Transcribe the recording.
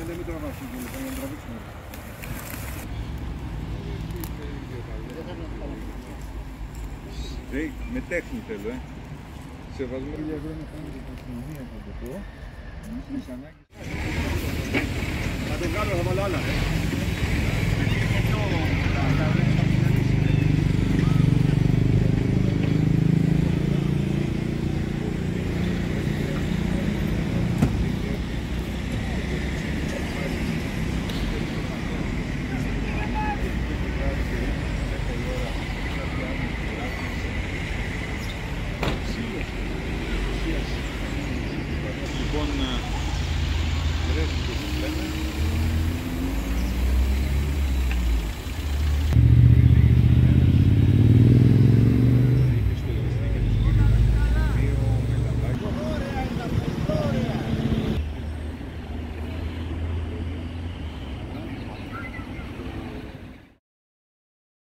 μην τραβάς την κίνηση, για να τραβήξουμε. Με τέχνη θέλω, Σεβασμό. Για ευρώ να κάνουμε την αστυνομία, θα το πω. Θα το βγάλω, θα βάλω άλλα, Λοιπόν,